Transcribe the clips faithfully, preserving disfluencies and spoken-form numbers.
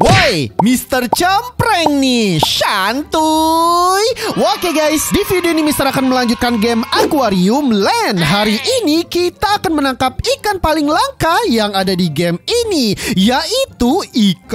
Woi, Mister Cempreng nih, santuy. Oke guys, di video ini Mister akan melanjutkan game Aquarium Land. Hari ini kita akan menangkap ikan paling langka yang ada di game ini, yaitu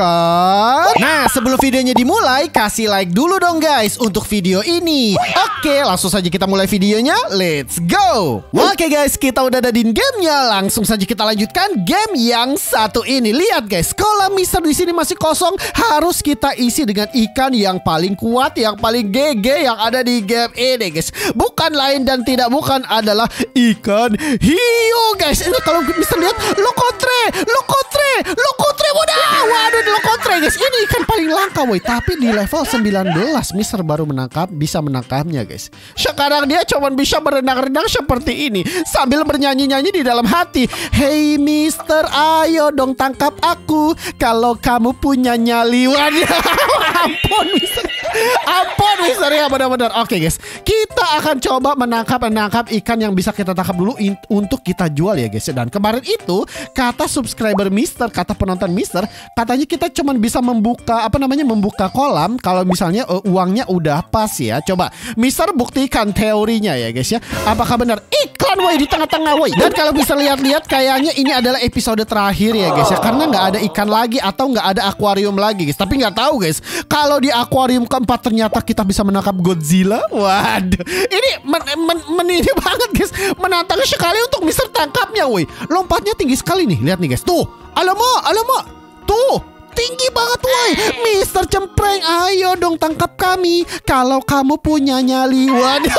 ikan. Nah, sebelum videonya dimulai, kasih like dulu dong guys untuk video ini. Oke, langsung saja kita mulai videonya. Let's go. Oke guys, kita udah ada di gamenya. Langsung saja kita lanjutkan game yang satu ini. Lihat guys, kolam Mister di sini masih kosong. Harus kita isi dengan ikan yang paling kuat, yang paling G G yang ada di game ini guys. Bukan lain dan tidak bukan adalah ikan hiu guys. Ini kalau Mister lihat, lokotre, lokotre, lokotre, waduh, waduh, lokotre guys. Ini ikan paling langka woi. Tapi di level sembilan belas Mister baru menangkap, bisa menangkapnya guys. Sekarang dia cuma bisa berenang-renang seperti ini sambil bernyanyi-nyanyi di dalam hati. Hey Mister, ayo dong tangkap aku kalau kamu punya nyali. Waduh, ampun Mister, ampun Mister ya benar-benar. Oke guys, kita akan coba menangkap menangkap ikan yang bisa kita tangkap dulu untuk kita jual ya guys. Dan kemarin itu kata subscriber Mister, kata penonton Mister, katanya kita cuma bisa membuka apa namanya membuka kolam kalau misalnya uh, uangnya udah pas ya. Coba Mister buktikan teorinya ya guys ya. Apakah benar iklan woi di tengah-tengah woi? Dan kalau bisa lihat-lihat kayaknya ini adalah episode terakhir ya guys ya, karena nggak ada ikan lagi atau nggak ada akuarium lagi guys. Tapi nggak tahu guys, kalau di akuarium keempat ternyata kita bisa menangkap Godzilla. Waduh, ini men, men, men ini banget guys, menantang sekali untuk Mister tangkapnya woi. Lompatnya tinggi sekali nih, lihat nih guys. Tuh, alamak, alamak, tuh tinggi banget woi. Mister Cempreng, ayo dong tangkap kami kalau kamu punya nyali. Waduh.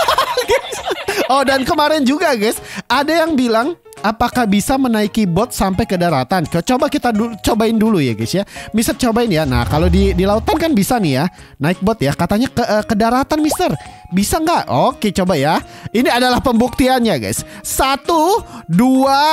Oh, dan kemarin juga guys, ada yang bilang apakah bisa menaiki bot sampai ke daratan? Coba kita du cobain dulu ya guys ya. Mister cobain ya. Nah, kalau di di lautan kan bisa nih ya, naik bot ya. Katanya ke uh, ke daratan Mister. Bisa nggak? Oke, coba ya. Ini adalah pembuktiannya guys. Satu, dua,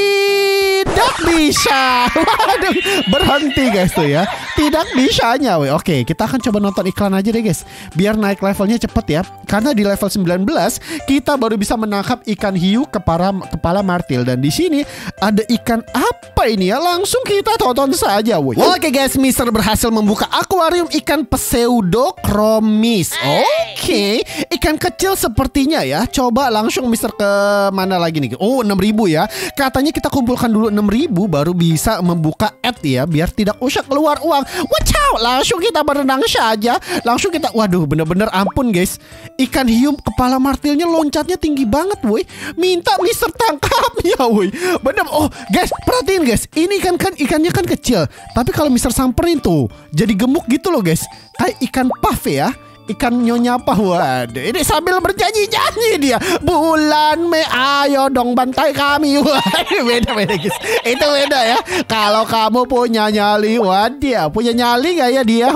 tidak bisa. Waduh, berhenti guys tuh ya. Tidak bisanya. Weh. Oke, kita akan coba nonton iklan aja deh guys, biar naik levelnya cepet ya. Karena di level sembilan belas kita baru bisa menangkap ikan hiu kepala kepala martil. Dan di sini ada ikan apa ini ya? Langsung kita tonton saja. Woy. Oke guys, Mister berhasil membuka akuarium ikan pseudochromis. Oke, ikan kecil sepertinya ya. Coba langsung Mister ke mana lagi nih? Oh, enam ribu ya. Katanya kita kumpulkan dulu enam ribu baru bisa membuka ad ya, biar tidak usah keluar uang. Wacaw, langsung kita berenang saja. Langsung kita, waduh bener-bener ampun guys. Ikan hiu kepala martilnya loncatnya tinggi banget woi. Minta Mister tangkapnya woi. Bener. Oh guys, perhatiin guys, ini kan kan ikannya kan kecil, tapi kalau Mister samperin tuh jadi gemuk gitu loh guys. Kayak ikan puff ya, ikan nyonya apa. Waduh, ini sambil berjanji-janji dia. Bulan me, ayo dong bantai kami. Waduh, beda-beda guys. Itu beda ya. Kalau kamu punya nyali, waduh, punya nyali gak ya dia?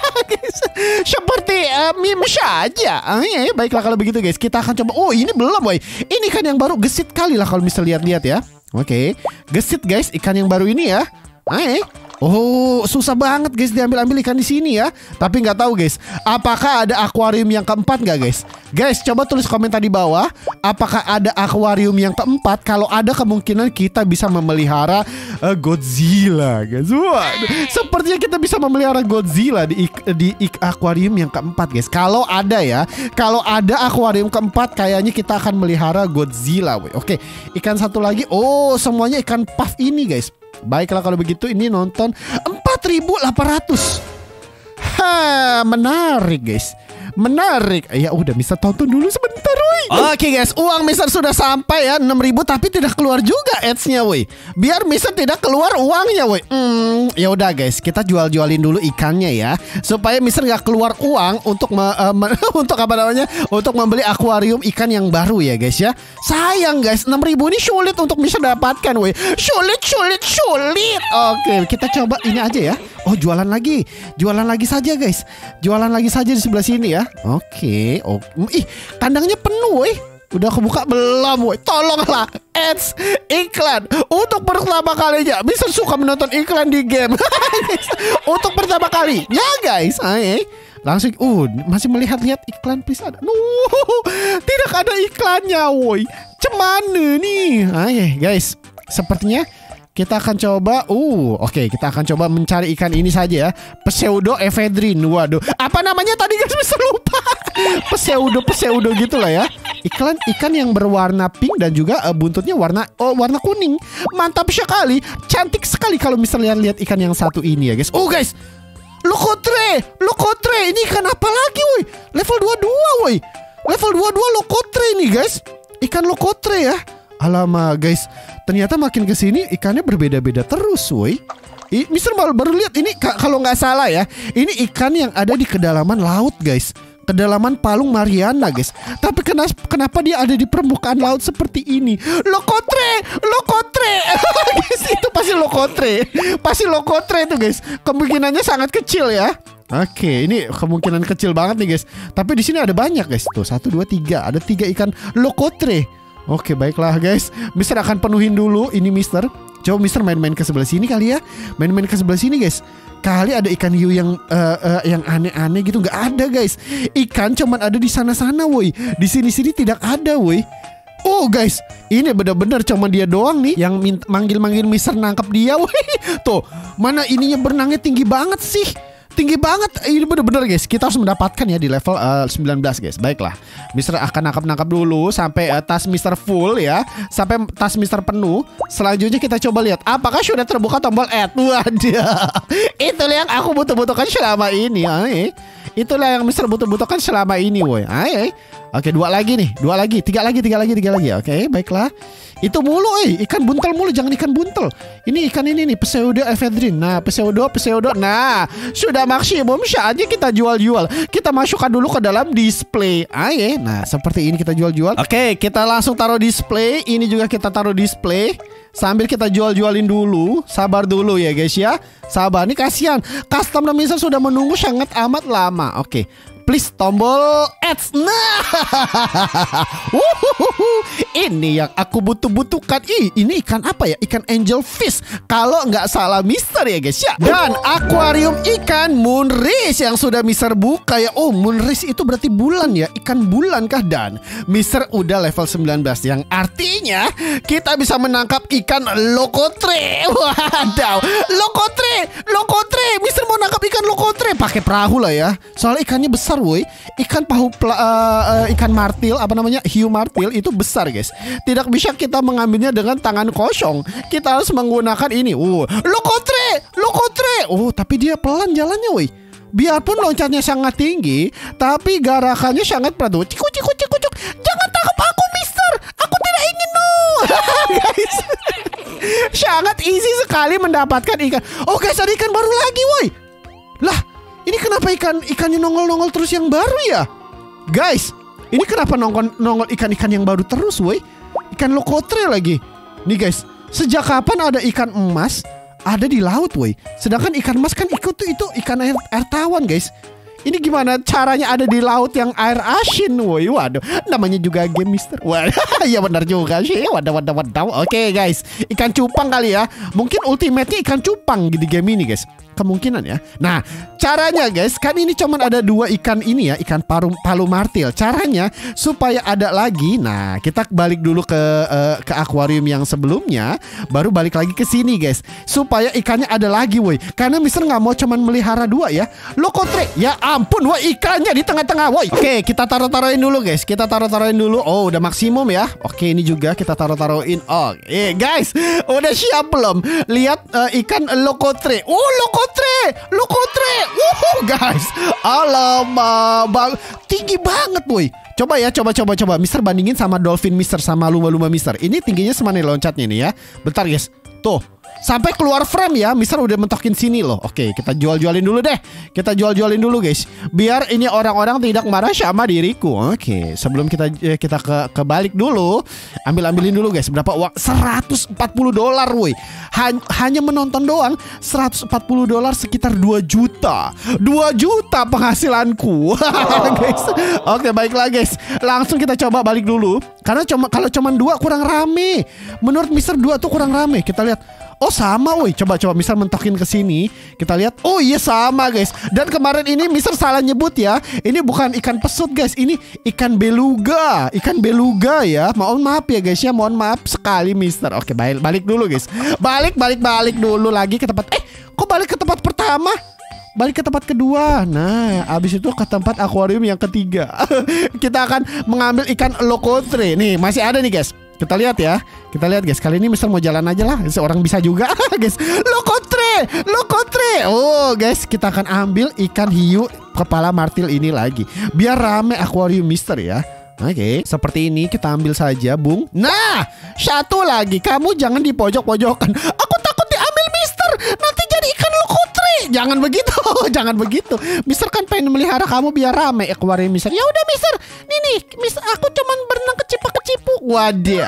Seperti uh, meme saja. Ah, ya, baiklah kalau begitu guys, kita akan coba. Oh, ini belum boy. Ini kan yang baru, gesit kali lah kalau Mister lihat-lihat ya. Oke, gesit guys, ikan yang baru ini ya. Ah, oh, susah banget guys diambil-ambil ikan di sini ya. Tapi nggak tahu guys, apakah ada akuarium yang keempat nggak guys? Guys, coba tulis komentar di bawah. Apakah ada akuarium yang keempat? Kalau ada, kemungkinan kita bisa memelihara uh, Godzilla guys. Waduh, sepertinya kita bisa memelihara Godzilla di di akuarium yang keempat guys. Kalau ada ya, kalau ada akuarium keempat, kayaknya kita akan melihara Godzilla. Woy. Oke, ikan satu lagi. Oh, semuanya ikan puff ini guys. Baiklah kalau begitu, ini nonton empat ribu delapan ratus. Ha, menarik guys. Menarik. Ya udah, Mister tonton dulu sebentar woi. Oke guys, uang Mister sudah sampai ya, enam ribu, tapi tidak keluar juga ads-nya woi. Biar Mister tidak keluar uangnya woi. Hmm, ya udah guys, kita jual-jualin dulu ikannya ya, supaya Mister nggak keluar uang untuk me, uh, me, untuk apa namanya? Untuk membeli akuarium ikan yang baru ya guys ya. Sayang guys, enam ribu ini sulit untuk Mister dapatkan woi. Sulit, sulit, sulit. Oke, kita coba ini aja ya. Oh, jualan lagi. Jualan lagi saja guys. Jualan lagi saja di sebelah sini ya. Oke, oh, ih, kandangnya penuh, woi. Udah kebuka belum, woi? Tolonglah, ads, iklan. Untuk pertama kalinya, Mister suka menonton iklan di game. Untuk pertama kali, ya guys. Ayo, langsung, uh, masih melihat-lihat iklan, please ada. Nuh, tidak ada iklannya, woi. Cemana nih? Ayo, guys, sepertinya Kita akan coba. Uh, oke, okay, kita akan coba mencari ikan ini saja ya. Pseudo ephedrine. Waduh, apa namanya tadi guys? Bisa lupa. Pseudo pseudo gitulah ya. Iklan ikan yang berwarna pink dan juga uh, buntutnya warna oh warna kuning. Mantap sekali. Cantik sekali kalau misalnya lihat ikan yang satu ini ya guys. Oh guys, lokotre, lokotre. Ini ikan apa lagi woi? Level dua puluh dua woi. Level dua puluh dua lokotre ini guys. Ikan lokotre ya. Alamak guys, ternyata makin kesini ikannya berbeda-beda terus woi. Mister baru, baru lihat ini kalau nggak salah ya, ini ikan yang ada di kedalaman laut guys, kedalaman Palung Mariana guys. Tapi kenapa, kenapa dia ada di permukaan laut seperti ini? Lokotre, lokotre. Guys, itu pasti lokotre, pasti lokotre itu guys. Kemungkinannya sangat kecil ya. Oke, ini kemungkinan kecil banget nih guys. Tapi di sini ada banyak guys. Tuh satu, dua, tiga. Ada tiga ikan lokotre. Oke, baiklah guys. Mister akan penuhin dulu ini Mister. Coba Mister main-main ke sebelah sini kali ya. Main-main ke sebelah sini guys. Kali ada ikan hiu yang uh, uh, yang aneh-aneh gitu. Nggak ada guys. Ikan cuman ada di sana-sana woi. Di sini-sini tidak ada woi. Oh guys, ini benar-benar cuma dia doang nih yang manggil-manggil Mister nangkep dia woi. Tuh, mana ininya berenangnya tinggi banget sih. Tinggi banget. Ini bener-bener guys, kita harus mendapatkan ya di level uh, sembilan belas guys. Baiklah, Mister akan nangkap-nangkap dulu sampai uh, tas Mister full ya. Sampai tas Mister penuh. Selanjutnya kita coba lihat apakah sudah terbuka tombol add. Waduh, itulah yang aku butuh-butuhkan selama ini. Ay. Itulah yang Mister butuh-butuhkan selama ini woy. Ay. Oke, dua lagi nih. Dua lagi, tiga lagi, tiga lagi, tiga lagi. Oke, baiklah. Itu mulu eh, ikan buntel mulu, jangan ikan buntel. Ini ikan ini nih, pseudo ephedrine. Nah, pseudo, pseudo. Nah, sudah maksimum, saatnya kita jual-jual. Kita masukkan dulu ke dalam display. Ayo, nah seperti ini kita jual-jual. Oke, kita langsung taruh display. Ini juga kita taruh display. Sambil kita jual-jualin dulu. Sabar dulu ya guys ya. Sabar, nih kasihan. Custom Mister sudah menunggu sangat amat lama. Oke, please tombol ads. Nah, ini yang aku butuh-butuhkan. Ih, ini ikan apa ya? Ikan angel fish kalau nggak salah Mister ya guys ya. Dan akuarium ikan moonrace yang sudah Mister buka ya. Oh, moonrace itu berarti bulan ya. Ikan bulan kah? Dan Mister udah level sembilan belas, yang artinya kita bisa menangkap ikan lokotre. Wadaw, lokotre, lokotre. Mister mau nangkap ikan lokotre pakai perahu lah ya. Soalnya ikannya besar woi. Ikan pahu uh, uh, ikan martil, apa namanya, hiu martil itu besar guys. Tidak bisa kita mengambilnya dengan tangan kosong. Kita harus menggunakan ini. Uh, lokotre, lokotre. Oh, tapi dia pelan jalannya woi. Biarpun loncatnya sangat tinggi, tapi garakannya sangat pelan. Cikuk, cikuk, cikuk, cikuk. Jangan tangkap aku Mister. Aku tidak ingin no. Guys, sangat easy sekali mendapatkan ikan. Oh guys, ada ikan baru lagi woi. Lah, ini kenapa ikan ikannya nongol-nongol terus yang baru ya? Guys, ini kenapa nongol nongol ikan-ikan yang baru terus woi? Ikan lokotre lagi. Nih guys, sejak kapan ada ikan emas ada di laut woi? Sedangkan ikan emas kan ikut tuh itu ikan air, air tawar guys. Ini gimana caranya ada di laut yang air asin woi? Waduh, namanya juga game Mister. Waduh, ya benar juga sih. Waduh, waduh, waduh. Oke guys, ikan cupang kali ya. Mungkin ultimate-nya ikan cupang di game ini guys. Kemungkinan ya. Nah, caranya guys, kan ini cuman ada dua ikan ini ya, ikan paru, palu martil. Caranya supaya ada lagi. Nah, kita balik dulu ke uh, ke akuarium yang sebelumnya, baru balik lagi ke sini guys, supaya ikannya ada lagi woi. Karena Mister nggak mau cuman melihara dua ya. Lokotre, ya ampun woi, ikannya di tengah-tengah woi. Oke, kita taruh-taruhin dulu guys. Kita taruh-taruhin dulu. Oh, udah maksimum ya. Oke, ini juga kita taruh-taruhin. Oh, eh guys, udah siap belum? Lihat uh, ikan lokotre. Oh, lokotre. Lokotre, lokotre, wuh guys, alamak, bang, tinggi banget boy. Coba ya, coba, coba, coba, Mister bandingin sama dolphin Mister, sama lumba-lumba Mister. Ini tingginya semana loncatnya nih ya. Bentar guys, tuh. Sampai keluar frame ya, Mister udah mentokin sini loh. Oke, kita jual-jualin dulu deh. Kita jual-jualin dulu guys, biar ini orang-orang tidak marah sama diriku. Oke, sebelum kita eh, kita ke kebalik dulu, ambil-ambilin dulu guys. Berapa uang? seratus empat puluh dolar woi. Hanya menonton doang seratus empat puluh dolar, sekitar dua juta. dua juta penghasilanku. Guys. Oke, baiklah guys. Langsung kita coba balik dulu. Karena cuma kalau cuma dua kurang rame. Menurut Mister dua tuh kurang rame. Kita lihat. Oh sama woi, coba-coba Mister mentokin ke sini. Kita lihat, oh iya sama guys. Dan kemarin ini Mister salah nyebut ya. Ini bukan ikan pesut guys, ini ikan beluga. Ikan beluga ya. Mohon maaf ya guys ya, mohon maaf sekali Mister. Oke, balik balik dulu guys. Balik balik balik dulu lagi ke tempat. Eh, kok balik ke tempat pertama? Balik ke tempat kedua. Nah, abis itu ke tempat akuarium yang ketiga. Kita akan mengambil ikan lokotre. Nih, masih ada nih guys. Kita lihat ya. Kita lihat guys. Kali ini Mister mau jalan aja lah. Seorang bisa juga guys. Lokotre. Lokotre. Oh guys, kita akan ambil ikan hiu kepala martil ini lagi. Biar rame akuarium Mister ya. Oke, okay. Seperti ini kita ambil saja, Bung. Nah, satu lagi. Kamu jangan di pojok-pojokan. Aku takut diambil Mister. Nanti jadi ikan lokotre. Jangan begitu. Jangan begitu. Mister kan pengen melihara kamu biar rame akuarium Mister. Ya udah Mister. Nih nih, Mister aku cuman berenang kecipak-kecipu. Waduh.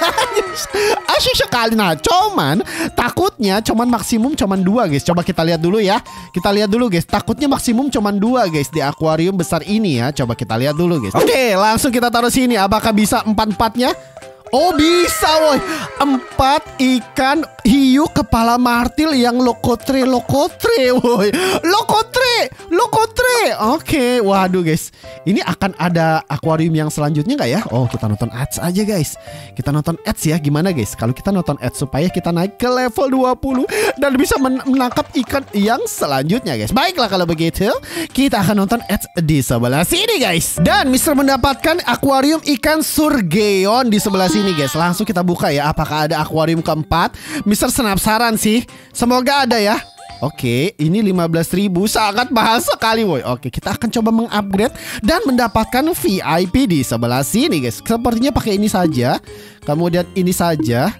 Asyik sekali. Nah, cuman takutnya cuman maksimum cuman dua guys. Coba kita lihat dulu ya. Kita lihat dulu guys. Takutnya maksimum cuman dua guys di akuarium besar ini ya. Coba kita lihat dulu guys. Oke, okay, langsung kita taruh sini. Apakah bisa empat-empatnya? Oh bisa woi. Empat ikan hiu kepala martil yang lokotre lokotre woi. Lokotre lokotre. Oke, okay. Waduh guys. Ini akan ada akuarium yang selanjutnya nggak ya? Oh, kita nonton ads aja guys. Kita nonton ads ya. Gimana guys? Kalau kita nonton ads supaya kita naik ke level dua puluh dan bisa men menangkap ikan yang selanjutnya guys. Baiklah kalau begitu, kita akan nonton ads di sebelah sini guys. Dan Mister mendapatkan akuarium ikan surgeon di sebelah sini guys. Langsung kita buka ya. Apakah ada akuarium keempat? Mister penasaran sih. Semoga ada ya. Oke, ini lima belas ribu, sangat mahal sekali woy. Oke, kita akan coba mengupgrade dan mendapatkan V I P di sebelah sini guys. Sepertinya pakai ini saja. Kemudian ini saja.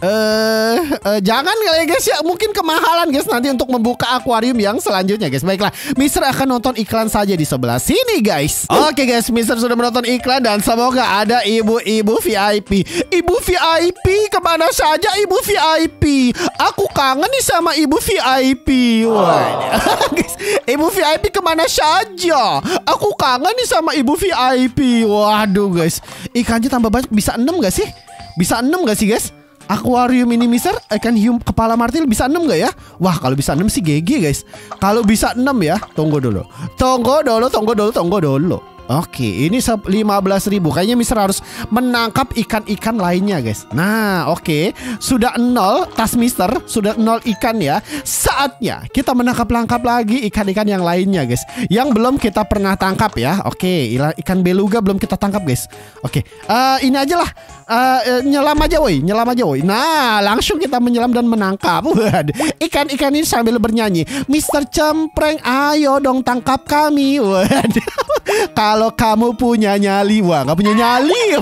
Eh, uh, jangan ya guys ya, mungkin kemahalan guys nanti untuk membuka akuarium yang selanjutnya guys. Baiklah, Mister akan nonton iklan saja di sebelah sini guys. Oke guys, Mister sudah menonton iklan dan semoga ada ibu-ibu V I P. Ibu V I P kemana saja ibu V I P? Aku kangen nih sama ibu V I P. Wah, guys, ibu V I P kemana saja? Aku kangen nih sama ibu V I P. Waduh guys, ikannya tambah banyak, bisa enam gak sih? Bisa enam gak sih guys? Akuarium ini Mister ikan hiu kepala martil bisa enam gak ya? Wah kalau bisa enam sih G G guys. Kalau bisa enam ya, tunggu dulu. Tunggu dulu, tunggu dulu, tunggu dulu. Oke, ini lima belas ribu. Kayaknya Mister harus menangkap ikan-ikan lainnya guys. Nah oke, sudah nol tas Mister, sudah nol ikan ya. Saatnya kita menangkap-langkap lagi ikan-ikan yang lainnya guys, yang belum kita pernah tangkap ya. Oke, ikan beluga belum kita tangkap guys. Oke, uh, ini aja lah. Uh, nyelam aja woi, nyelam aja woi. Nah, langsung kita menyelam dan menangkap. Waduh, ikan-ikan ini sambil bernyanyi, Mister Cempreng, ayo dong tangkap kami. Waduh, kalau kamu punya nyali, wah nggak punya nyali.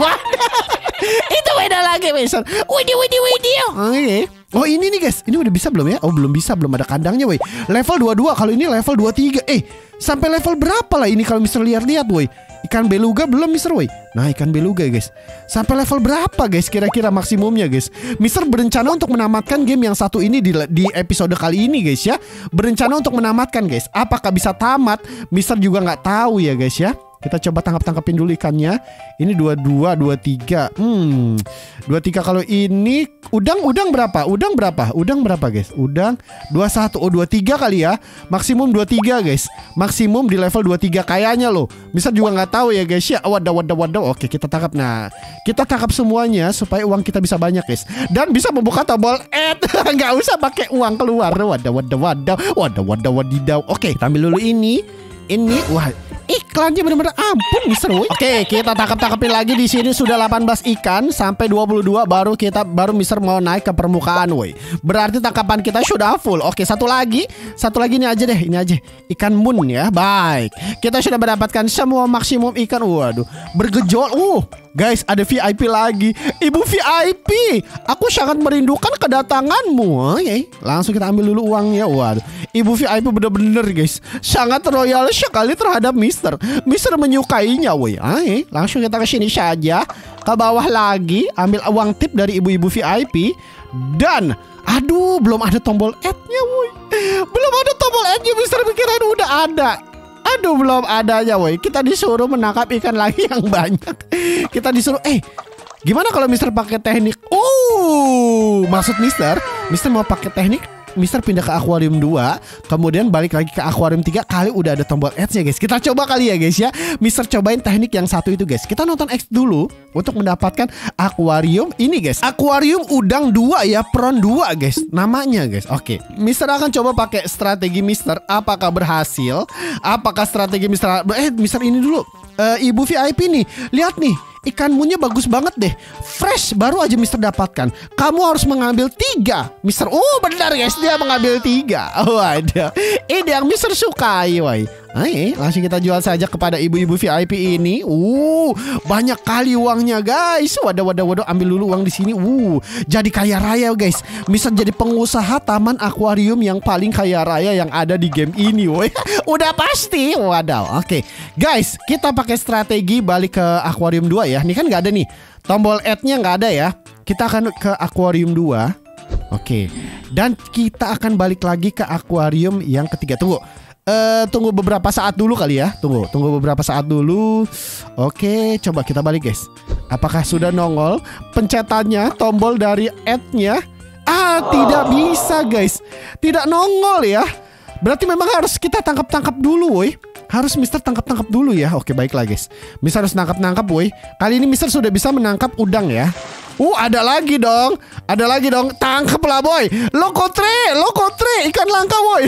Itu beda lagi Mister. Widih, widih, widih. Oke. Oh ini nih guys, ini udah bisa belum ya? Oh belum bisa, belum ada kandangnya woi. Level dua puluh dua, kalau ini level dua puluh tiga. Eh, sampai level berapa lah ini kalau Mister lihat-lihat woi? Ikan beluga belum Mister woi. Nah ikan beluga guys, sampai level berapa guys kira-kira maksimumnya guys? Mister berencana untuk menamatkan game yang satu ini di, di episode kali ini guys ya. Berencana untuk menamatkan guys. Apakah bisa tamat? Mister juga nggak tahu ya guys ya. Kita coba tangkap-tangkapin dulu ikannya. Ini dua puluh dua, dua puluh tiga. Hmm. dua puluh tiga kalau ini udang udang berapa? Udang berapa? Udang berapa guys? Udang dua puluh satu. Oh dua puluh tiga kali ya. Maksimum dua puluh tiga guys. Maksimum di level dua puluh tiga kayaknya loh. Mister juga nggak tahu ya guys ya. Wadah wadah wadah. Oke, kita tangkap. Nah, kita tangkap semuanya supaya uang kita bisa banyak guys. Dan bisa membuka tombol add. Nggak usah pakai uang keluar. Wadah wadah wadah. Wadah wadah wadidaw. Oke, kita ambil dulu ini. Ini wah, iklannya bener-bener ampun Mister woy. Oke, kita tangkap-tangkapin lagi di sini sudah delapan belas ikan sampai dua puluh dua baru kita baru Mister mau naik ke permukaan woy. Berarti tangkapan kita sudah full. Oke, satu lagi. Satu lagi ini aja deh, ini aja. Ikan mun ya. Baik. Kita sudah mendapatkan semua maksimum ikan. Waduh, bergejol. Uh, guys, ada V I P lagi. Ibu V I P, aku sangat merindukan kedatanganmu. Oke, langsung kita ambil dulu uangnya. Waduh, Ibu V I P bener-bener guys, sangat royal sekali terhadap Mister. Mister menyukainya, woi. Ayo, langsung kita ke sini saja. Ke bawah lagi, ambil uang tip dari ibu-ibu V I P. Dan, aduh, belum ada tombol add-nya, woi. Belum ada tombol add-nya, Mister pikiran udah ada. Aduh, belum adanya, woi. Kita disuruh menangkap ikan lagi yang banyak. Kita disuruh, eh, gimana kalau Mister pakai teknik? Oh, maksud Mister Mister mau pakai teknik Mister pindah ke akuarium dua, kemudian balik lagi ke akuarium tiga. Kali udah ada tombol X-nya guys. Kita coba kali ya guys ya. Mister cobain teknik yang satu itu guys. Kita nonton X dulu untuk mendapatkan akuarium ini guys. Akuarium udang dua ya, prawn dua guys namanya guys. Oke, Mister akan coba pakai strategi Mister. Apakah berhasil? Apakah strategi Mister Eh Mister ini dulu uh, Ibu V I P nih, lihat nih, ikan munya bagus banget deh. Fresh, baru aja Mister dapatkan. Kamu harus mengambil tiga Mister. Oh benar guys, dia mengambil tiga. Waduh, ini yang Mister sukai woy. Ayo, langsung kita jual saja kepada ibu-ibu V I P ini. Uh, banyak kali uangnya guys. Waduh, waduh, waduh, ambil dulu uang di sini. Uh, jadi kaya raya guys. Mister jadi pengusaha taman akuarium yang paling kaya raya yang ada di game ini. Woy. Udah pasti. Waduh. Oke, guys, kita pakai strategi balik ke akuarium dua ya. Ini kan nggak ada nih. Tombol add-nya nggak ada ya. Kita akan ke akuarium dua. Oke. Dan kita akan balik lagi ke akuarium yang ketiga. Tunggu. Uh, tunggu beberapa saat dulu kali ya. Tunggu, tunggu beberapa saat dulu. Oke, coba kita balik guys. Apakah sudah nongol pencetannya, tombol dari add-nya? Ah, tidak bisa guys. Tidak nongol ya. Berarti memang harus kita tangkap-tangkap dulu woi. Harus Mister tangkap-tangkap dulu ya. Oke, baiklah guys. Mister harus nangkap-nangkap woi. Kali ini Mister sudah bisa menangkap udang ya. Uh, ada lagi dong. Ada lagi dong. Tangkaplah boy. Lokotre, lokotre, ikan langka boy.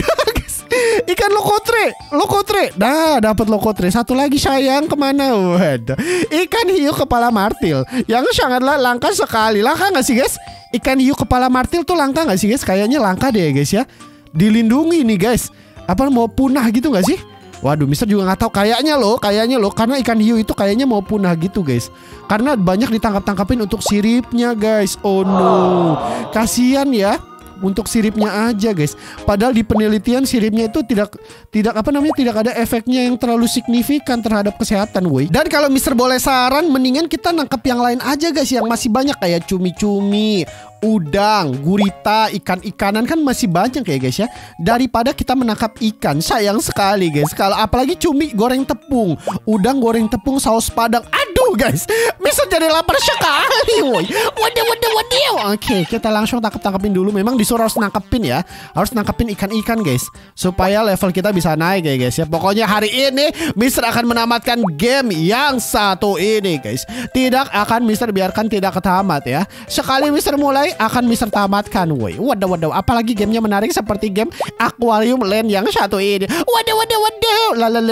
Ikan lokotre, lokotre. Nah, dapat lokotre. Satu lagi sayang, kemana? Waduh. Ikan hiu kepala martil yang sangatlah langka sekali. Langka nggak sih guys? Ikan hiu kepala martil tuh langka nggak sih guys? Kayaknya langka deh guys ya. Dilindungi nih guys. Apa mau punah gitu nggak sih? Waduh, Mister juga nggak tahu. Kayaknya loh, kayaknya loh, karena ikan hiu itu kayaknya mau punah gitu guys. Karena banyak ditangkap-tangkapin untuk siripnya guys. Oh no, kasihan ya. Untuk siripnya aja guys. Padahal di penelitian siripnya itu tidak tidak apa namanya tidak ada efeknya yang terlalu signifikan terhadap kesehatan woi. Dan kalau Mister boleh saran, mendingan kita nangkep yang lain aja guys, yang masih banyak kayak cumi-cumi, udang, gurita, ikan-ikanan kan masih banyak ya guys ya. Daripada kita menangkap ikan, sayang sekali guys. Kalau apalagi cumi goreng tepung, udang goreng tepung saus padang. Aduh guys, Mister jadi lapar sekali woi. Waduh, waduh, waduh. Oke, kita langsung tangkap-tangkapin dulu. Memang disuruh harus nangkepin ya. Harus nangkepin ikan-ikan guys, supaya level kita bisa naik ya guys ya. Pokoknya hari ini Mister akan menamatkan game yang satu ini guys. Tidak akan Mister biarkan tidak ketamat ya. Sekali Mister mulai akan Mister tamatkan woi. Waduh, waduh. Apalagi gamenya menarik seperti game Aquarium Land yang satu ini. Waduh, waduh, waduh.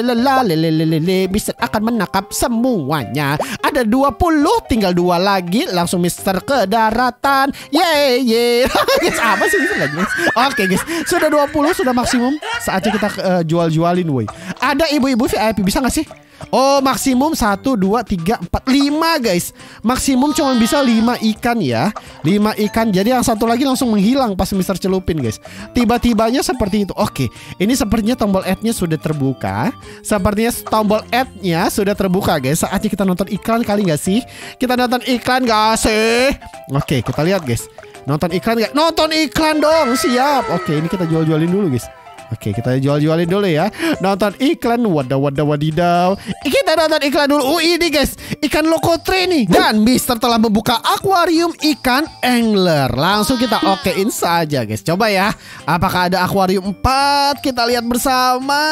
Lalalala, Mister akan menangkap semuanya. Ada dua puluh, tinggal dua lagi. Langsung Mister ke daratan. Yeay, yeay. Guys, apa sih Mister lagi? Oke guys, sudah dua puluh, sudah maksimum. Saatnya kita uh, jual-jualin woi. Ada ibu-ibu V I P, bisa gak sih? Oh, maksimum satu, dua, tiga, empat, lima guys. Maksimum cuma bisa lima ikan ya. lima ikan, jadi yang satu lagi langsung menghilang pas Mister celupin guys. Tiba-tibanya seperti itu. Oke, ini sepertinya tombol add-nya sudah terbuka. Sepertinya tombol add-nya sudah terbuka guys. Saatnya kita nonton iklan kali gak sih? Kita nonton iklan gak sih? Oke, kita lihat guys. Nonton iklan gak? Nonton iklan dong, siap. Oke, ini kita jual-jualin dulu guys. Oke, kita jual-jualin dulu ya. Nonton iklan. Wadah, wadah, wadidaw. Kita nonton iklan dulu. Oh ini guys, ikan lokotre nih. Dan Mister telah membuka akuarium ikan angler. Langsung kita okein saja guys. Coba ya, apakah ada akuarium empat? Kita lihat bersama.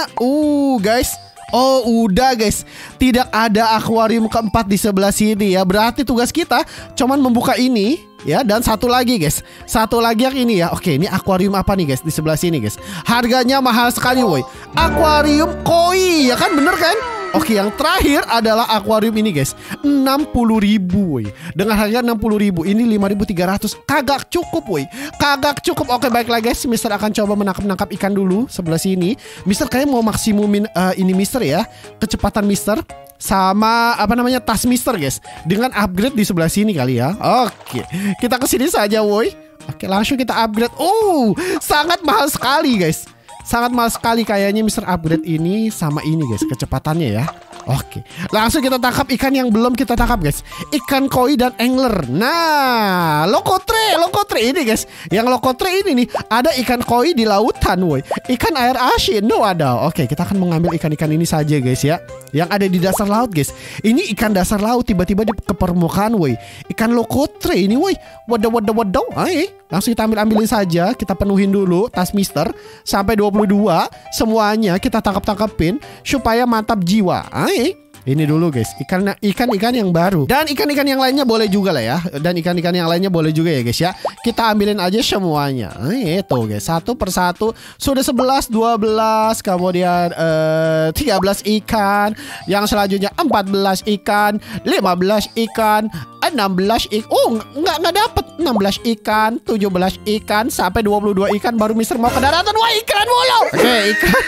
Uh guys, oh udah guys, tidak ada akuarium keempat di sebelah sini ya. Berarti tugas kita cuman membuka ini ya, dan satu lagi guys, satu lagi yang ini ya. Oke, ini akuarium apa nih guys di sebelah sini guys? Harganya mahal sekali woi. Akuarium koi ya kan, bener kan? Oke, yang terakhir adalah akuarium ini guys, enam puluh ribu woi. Dengan harga enam puluh ribu, ini lima ribu tiga ratus. Kagak cukup woi, kagak cukup. Oke, baiklah guys, Mister akan coba menangkap-nangkap ikan dulu sebelah sini. Mister kayak mau maksimumin uh, ini Mister ya, kecepatan Mister sama apa namanya tas Mister guys, dengan upgrade di sebelah sini kali ya. Oke, kita kesini saja woi. Oke, langsung kita upgrade. Oh, sangat mahal sekali guys. Sangat mahal sekali kayaknya Mister upgrade ini sama ini guys, kecepatannya ya. Oke, langsung kita tangkap ikan yang belum kita tangkap guys. Ikan koi dan angler. Nah, lokotre, lokotre ini guys. Yang lokotre ini nih, ada ikan koi di lautan woi. Ikan air asin, no ada. Oke, kita akan mengambil ikan-ikan ini saja guys ya. Yang ada di dasar laut guys. Ini ikan dasar laut tiba-tiba di ke permukaan woi. Ikan lokotre ini woi. Waduh, waduh, waduh. Ayo, langsung kita ambil-ambilin saja. Kita penuhin dulu tas mister sampai dua puluh dua. Semuanya kita tangkap-tangkapin supaya mantap jiwa. Ayo, ini dulu guys, ikan ikan-ikan yang baru. Dan ikan-ikan yang lainnya boleh juga lah ya. Dan ikan-ikan yang lainnya boleh juga ya guys ya. Kita ambilin aja semuanya. Nah, itu guys, satu persatu. Sudah sebelas, dua belas, kemudian uh, tiga belas ikan. Yang selanjutnya empat belas ikan, lima belas ikan, enam belas ikan. Oh, nggak nggak dapet. enam belas ikan, tujuh belas ikan, sampai dua puluh dua ikan. Baru mister mau ke daratan. Wah, ikan mulu. Oke, okay, ikan.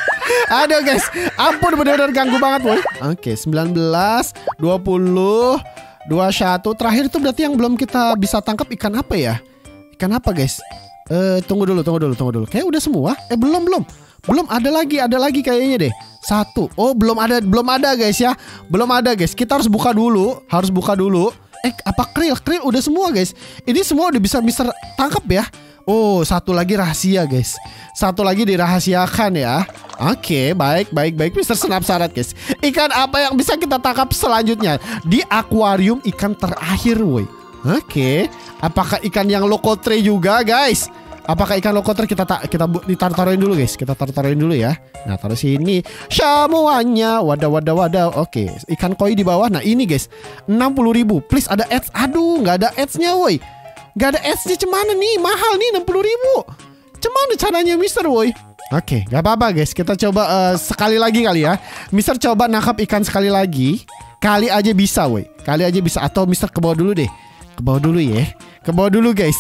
Aduh guys, ampun bener-bener ganggu banget boy. Oke, sembilan belas, dua puluh, dua puluh satu. Terakhir itu berarti yang belum kita bisa tangkap ikan apa ya? Ikan apa guys? Eh, tunggu dulu, tunggu dulu, tunggu dulu. Kayak udah semua. Eh, belum, belum. Belum ada lagi, ada lagi kayaknya deh. Satu. Oh, belum ada, belum ada guys ya. Belum ada guys. Kita harus buka dulu, harus buka dulu. Eh, apa krill? Krill udah semua guys. Ini semua udah bisa mister tangkap ya. Oh, satu lagi rahasia guys. Satu lagi dirahasiakan ya. Oke, baik, baik, baik. mister Senap syarat guys. Ikan apa yang bisa kita tangkap selanjutnya di akuarium ikan terakhir woi. Oke, apakah ikan yang lokotre juga guys? Apakah ikan lokotre kita tak kita ditaruh-taruhin dulu guys. Kita taruh-taruhin dulu ya. Nah, taruh sini semuanya. Wadah, wadah, wadah. Oke, ikan koi di bawah. Nah, ini guys, enam puluh ribu. Please ada ads. Aduh, nggak ada ads-nya woi. Gak ada ads-nya, cemana nih? Mahal nih, enam puluh ribu. Cemana caranya mister woi? Oke, gak apa-apa guys. Kita coba uh, sekali lagi kali ya. mister coba nangkap ikan sekali lagi. Kali aja bisa woi. Kali aja bisa. Atau mister ke bawah dulu deh. Ke bawah dulu ya. Ke bawah dulu guys.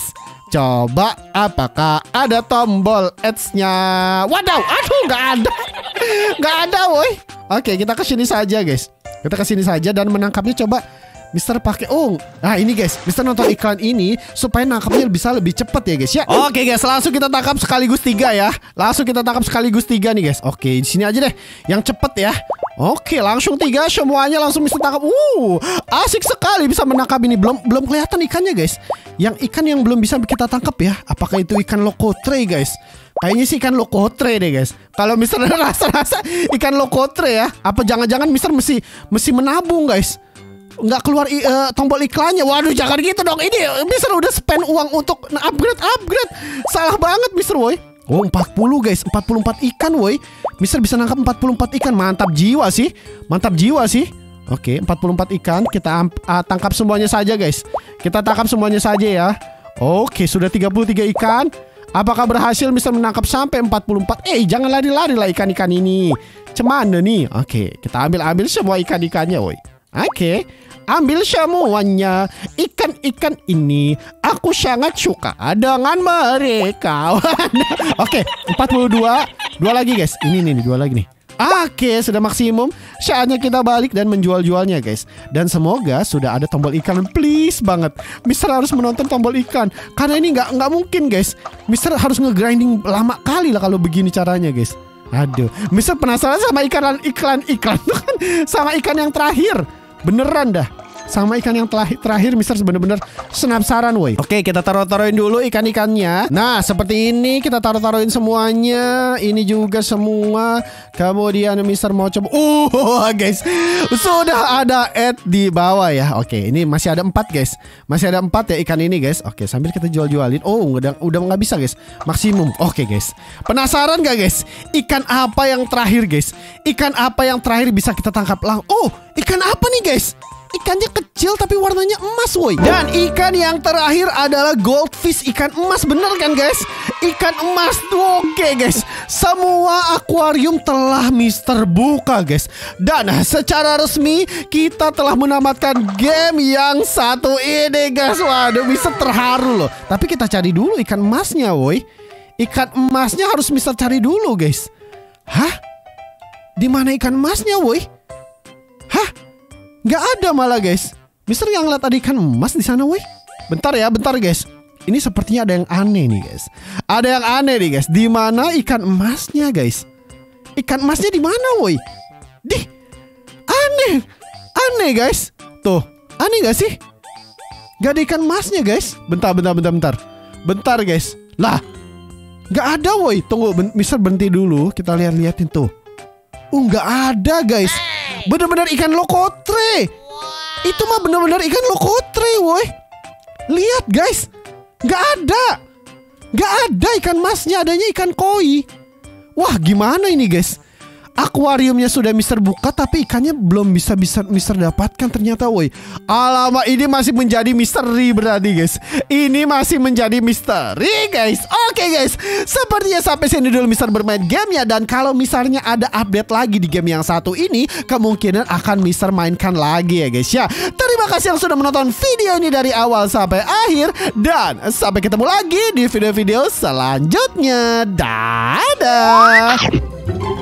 Coba apakah ada tombol ads-nya. Waduh, aduh gak ada. Gak ada woi. Oke, kita kesini saja guys. Kita kesini saja dan menangkapnya coba. mister pakai oh, nah ini guys, mister nonton iklan ini supaya nangkapnya bisa lebih cepat ya guys ya. Oke guys, langsung kita tangkap sekaligus tiga ya. Langsung kita tangkap sekaligus tiga nih guys. Oke, di sini aja deh, yang cepet ya. Oke, langsung tiga semuanya langsung mister tangkap. Uh, asik sekali bisa menangkap ini. Belum belum kelihatan ikannya guys. Yang ikan yang belum bisa kita tangkap ya. Apakah itu ikan lokotre guys? Kayaknya sih ikan lokotre deh guys. Kalau mister rasa-rasa ikan lokotre ya. Apa jangan-jangan mister mesti mesti menabung guys? Nggak keluar uh, tombol iklannya. Waduh, jangan gitu dong. Ini mister udah spend uang untuk upgrade upgrade. Salah banget mister woi. Oh, empat puluh guys, empat puluh empat ikan woi. mister bisa nangkap empat puluh empat ikan. Mantap jiwa sih. Mantap jiwa sih. Oke, empat puluh empat ikan. Kita uh, tangkap semuanya saja guys. Kita tangkap semuanya saja ya. Oke, sudah tiga puluh tiga ikan. Apakah berhasil mister menangkap sampai empat puluh empat? Eh, jangan lari-lari lah ikan-ikan ini. Cemana nih? Oke, kita ambil-ambil semua ikan-ikannya woi. Oke, ambil semuanya. Ikan-ikan ini aku sangat suka dengan mereka. Oke, empat puluh dua. Dua lagi guys. Ini nih, dua lagi nih. Oke, sudah maksimum. Saatnya kita balik dan menjual-jualnya guys. Dan semoga sudah ada tombol ikan. Please banget, mister harus menonton tombol ikan. Karena ini nggak nggak mungkin guys. mister harus nge-grinding lama kali lah kalau begini caranya guys. Aduh, mister penasaran sama iklan iklan iklan kan, sama ikan yang terakhir. Beneran dah. Sama ikan yang terakhir, terakhir mister bener-bener penasaran woi. Oke, kita taruh-taruhin dulu ikan-ikannya. Nah, seperti ini kita taruh-taruhin semuanya. Ini juga semua. Kemudian mister mau coba. Uh, guys, sudah ada ad di bawah ya. Oke, ini masih ada empat guys. Masih ada empat ya ikan ini guys. Oke, sambil kita jual-jualin. Oh, udah udah nggak bisa guys. Maksimum. Oke guys. Penasaran gak guys? Ikan apa yang terakhir guys? Ikan apa yang terakhir bisa kita tangkap lang? Oh, ikan apa nih guys? Ikannya kecil tapi warnanya emas woi. Dan ikan yang terakhir adalah goldfish, ikan emas, bener kan guys? Ikan emas. Oke guys, semua akuarium telah mister buka guys. Dan secara resmi kita telah menamatkan game yang satu ini guys. Waduh, mister terharu loh. Tapi kita cari dulu ikan emasnya woi. Ikan emasnya harus mister cari dulu guys. Hah? Di mana ikan emasnya woi? Hah? Nggak ada malah guys. mister yang lihat ada ikan emas di sana woi. Bentar ya, bentar guys. Ini sepertinya ada yang aneh nih guys. Ada yang aneh nih guys. Di mana ikan emasnya guys? Ikan emasnya di mana woi? Dih, Aneh. Aneh guys. Tuh, aneh gak sih? Gak ada ikan emasnya guys. Bentar, bentar, bentar, bentar. Bentar guys. Lah, gak ada woi. Tunggu, ben mister berhenti dulu. Kita lihat-liatin tuh. Uh, gak ada guys. Bener-bener ikan lokotre. Itu mah bener-bener ikan lokotre woi. Lihat guys. Gak ada. Gak ada ikan emasnya. Adanya ikan koi. Wah, gimana ini guys? Akuariumnya sudah mister buka tapi ikannya belum bisa bisa mister dapatkan ternyata woi. Alamak, ini masih menjadi misteri berarti guys. Ini masih menjadi misteri guys. Oke guys, sepertinya sampai sini dulu mister bermain gamenya. Dan kalau misalnya ada update lagi di game yang satu ini, kemungkinan akan mister mainkan lagi ya guys ya. Terima kasih yang sudah menonton video ini dari awal sampai akhir. Dan sampai ketemu lagi di video-video selanjutnya. Dadah.